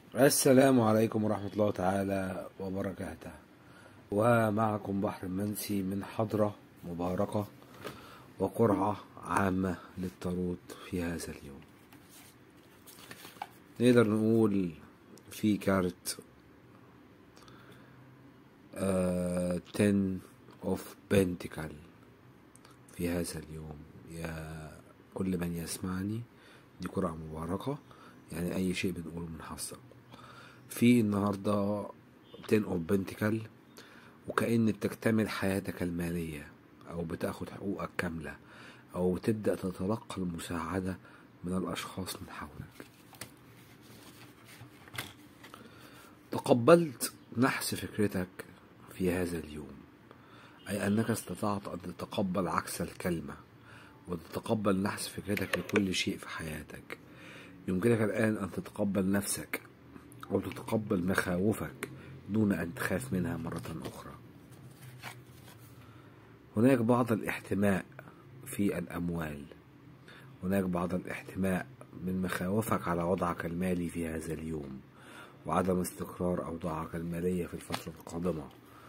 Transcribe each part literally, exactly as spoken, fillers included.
السلام عليكم ورحمة الله تعالى وبركاته. ومعكم بحر المنسي من حضرة مباركة وقرعة عامة للطاروت في هذا اليوم. نقدر نقول في كارت آه ten of pentacle في هذا اليوم. يا كل من يسمعني، دي قرعة مباركة، يعني أي شيء بنقوله بنحصل في النهاردة ten of pentacle، وكأن بتكتمل حياتك المالية أو بتاخد حقوقك كاملة أو تبدأ تتلقى المساعدة من الأشخاص من حولك. تقبلت نحس فكرتك في هذا اليوم، أي أنك استطعت أن تتقبل عكس الكلمة وتتقبل نحس فكرتك لكل شيء في حياتك. يمكنك الآن أن تتقبل نفسك أو تتقبل مخاوفك دون أن تخاف منها مرة أخرى. هناك بعض الاحتماء في الأموال، هناك بعض الاحتماء من مخاوفك على وضعك المالي في هذا اليوم وعدم استقرار أوضاعك المالية في الفترة القادمة.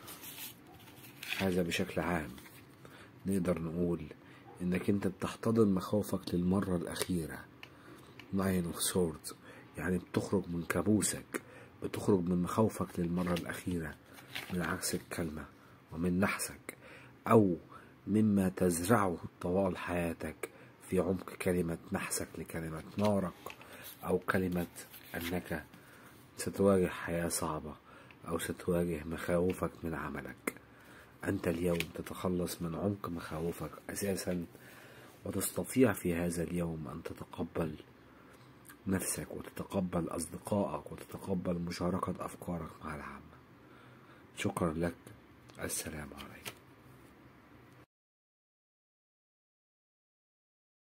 هذا بشكل عام نقدر نقول إنك أنت بتحتضن مخاوفك للمرة الأخيرة. Nine of Swords، يعني بتخرج من كابوسك، بتخرج من مخاوفك للمرة الأخيرة من عكس الكلمة ومن نحسك أو مما تزرعه طوال حياتك في عمق كلمة نحسك لكلمة نارك، أو كلمة أنك ستواجه حياة صعبة أو ستواجه مخاوفك من عملك. أنت اليوم تتخلص من عمق مخاوفك أساسا، وتستطيع في هذا اليوم أن تتقبل نفسك وتتقبل أصدقائك وتتقبل مشاركة أفكارك مع العامة. شكرا لك. السلام عليكم.